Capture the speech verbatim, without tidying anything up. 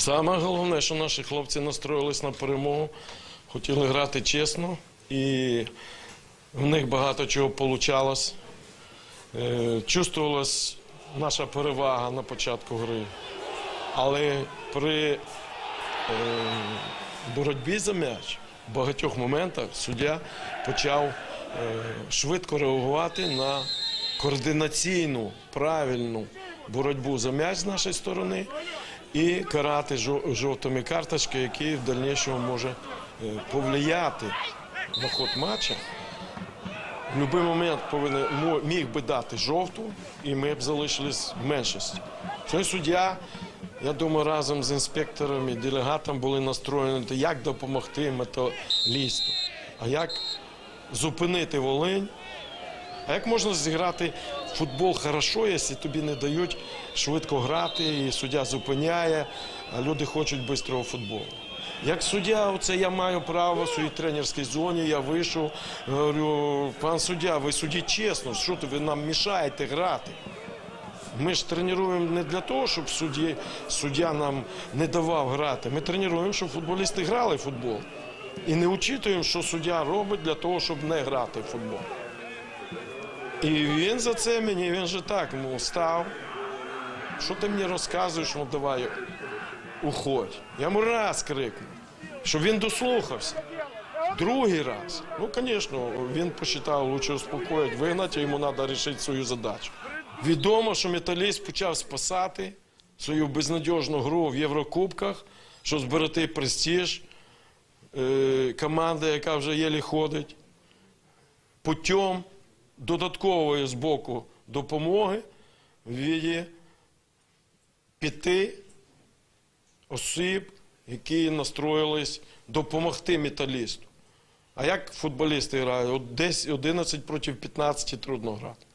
Саме головне, що наші хлопці настроїлись на перемогу, хотіли грати чесно, і в них багато чого вийшло. Чувствувалась наша перевага на початку гри. Але при боротьбі за м'яч в багатьох моментах суддя почав швидко реагувати на координаційну, правильну боротьбу за м'яч з нашої сторони і карати жовтими карточками, які в дальнішому може повлияти на ход матчу. В будь-який момент повинен, міг би дати жовту, і ми б залишились в меншості. Цей суддя, я думаю, разом з інспекторами, делегатом були настроєні, як допомогти Металісту, а як зупинити Волинь. А як можна зіграти в футбол хорошо, якщо тобі не дають швидко грати, і суддя зупиняє, а люди хочуть швидкого футболу. Як суддя, оце я маю право в своїй тренерській зоні, я вийшов, говорю, пан суддя, ви судіть чесно, що то ви нам мішаєте грати? Ми ж тренуємо не для того, щоб судді, суддя нам не давав грати, ми тренуємо, щоб футболісти грали в футбол. І не учитуємо, що суддя робить для того, щоб не грати в футбол. І він за це мені, він же так, мов, став, що ти мені розказуєш, ну давай, уходь. Я йому раз крикнув, щоб він дослухався. Другий раз, ну, звісно, він посчитав, лучше успокоїть, вигнати, йому треба вирішити свою задачу. Відомо, що Металіст почав спасати свою безнадіжну гру в Єврокубках, щоб зберегти престиж е, команди, яка вже єлі ходить, путем додаткової з боку допомоги в віді п'яти осіб, які настроїлись допомогти Металісту. А як футболісти грають? От десь одинадцять проти п'ятнадцяти трудно грати.